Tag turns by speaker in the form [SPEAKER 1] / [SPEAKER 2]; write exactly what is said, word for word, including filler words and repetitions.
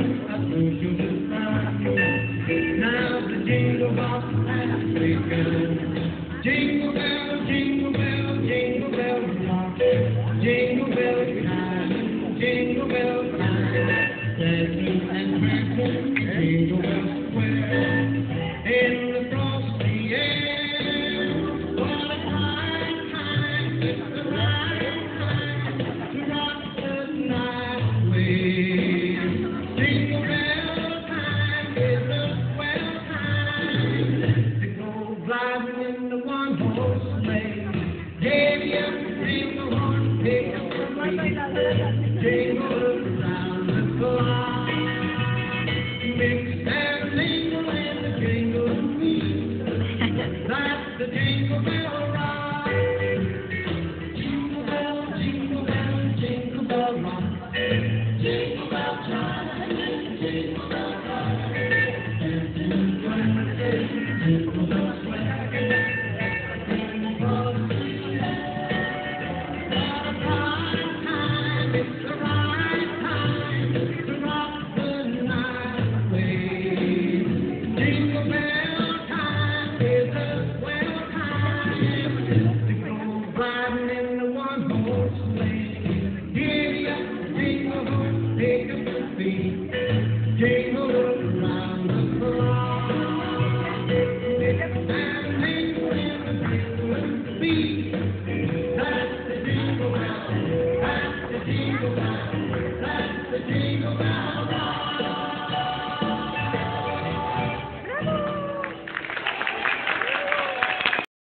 [SPEAKER 1] I told you to stop. Now the jingle bells have begun. Jingle bell, jingle bell, jingle bell rock. Jingle bell time, jingle bell time. Dancing and prancing, jingle bell square. In the frosty air, what a fine time, it's the right time to rock the night away. Jingle bell time is a swell time to go driving in the one-horse sleigh. Giddy up, jingle horse, pick up the speed, jingle around the clock. Mix and mingle in the jingle beat. That's the jingle bell rock. Jingle bell, jingle bell, jingle bell rock. Jingle bell time, jingle bell.